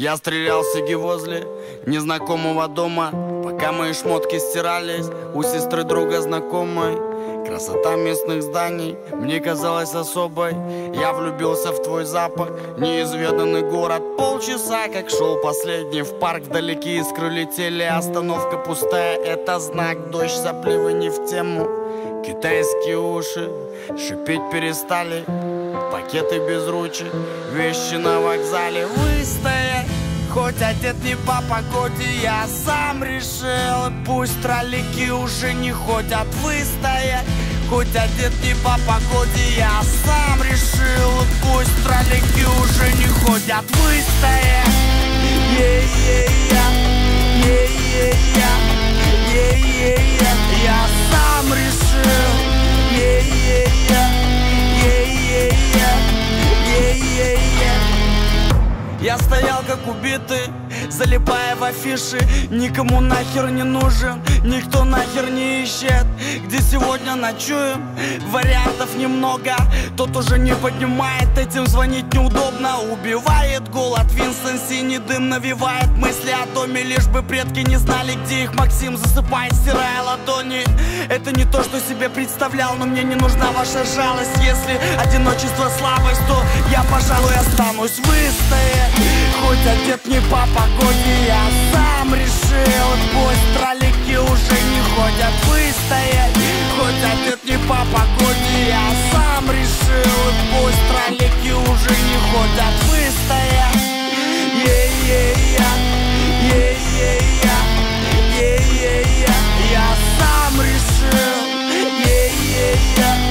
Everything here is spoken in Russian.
Я стрелял сиги возле незнакомого дома, пока мои шмотки стирались у сестры друга знакомой. Красота местных зданий мне казалась особой. Я влюбился в твой запах, неизведанный город. Полчаса, как шел последний в парк, вдалеке искры летели. Остановка пустая, это знак, дождь, сопливы не в тему. Китайские уши шипеть перестали, пакеты без ручек, вещи на вокзале. Выстоять, хоть одет не по погоде, я сам решил. Пусть троллики уже не ходят. Выстоять, хоть одет не по погоде, я сам решил. Пусть троллики уже не ходят. Выстоять, я сам решил. Я стоял как убитый, залипая в афиши. Никому нахер не нужен, никто нахер не ищет. Где сегодня ночуем, вариантов немного. Тот уже не поднимает, этим звонить неудобно. Убивает голод, Винстон, синий дым навевает мысли о доме. Лишь бы предки не знали, где их Максим засыпает, стирая ладони. Это не то, что себе представлял, но мне не нужна ваша жалость. Если одиночество слабость, то я, пожалуй, останусь. Выстоять, хоть одет не по погоде, я сам решил. Пусть троллики уже не ходят. Выстоять, хоть одет не по погоде, я сам решил. Пусть троллики уже не ходят. Выстоять, я сам решил.